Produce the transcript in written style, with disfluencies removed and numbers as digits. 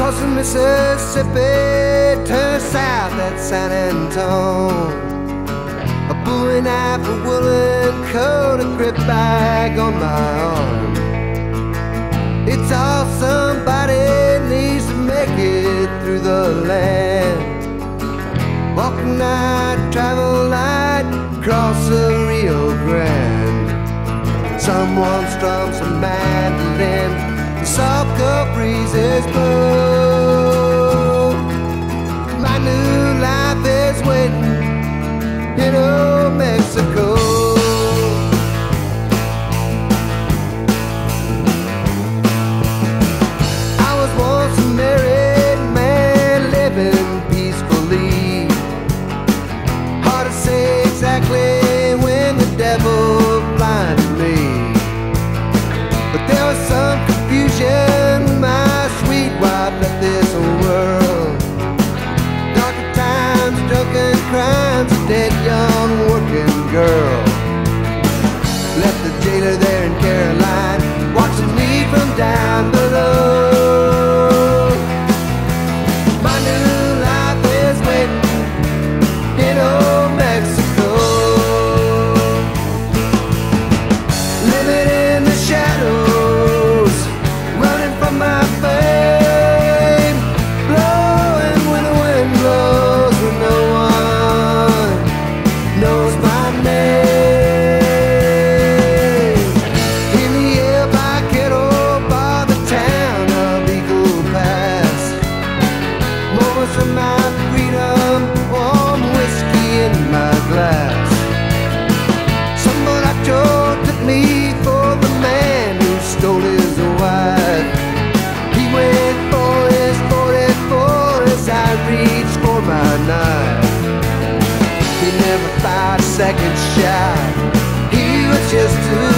Cross the Mississippi, turn south at San Antone. A bowie knife, a woolen coat, a grip bag on my arm. It's all somebody needs to make it through the land. Walk night, travel light, cross the Rio Grande. Someone strums a mandolin, the soft cold breezes blow. My new life is waiting in old Mexico. I was once a married man living peacefully. Hard to say exactly when the devil blinded me, but there was some confusion when my sweet wife left this world. Darker times, drunken crimes, a dead young working girl. Left the jailer there in Caroline, watching me from down below. My new life is waiting in old Mexico. Living in the shadows, running from my fame, blowing when the wind blows, when no one knows my name. In the El Vaquero bar, the town of Eagle Pass, moments of my freedom, warm whiskey in my glass. Some muchacho took me for the man who stole his wife. He went for his 44 as I reached for my knife. He never fired a second shot, he was just too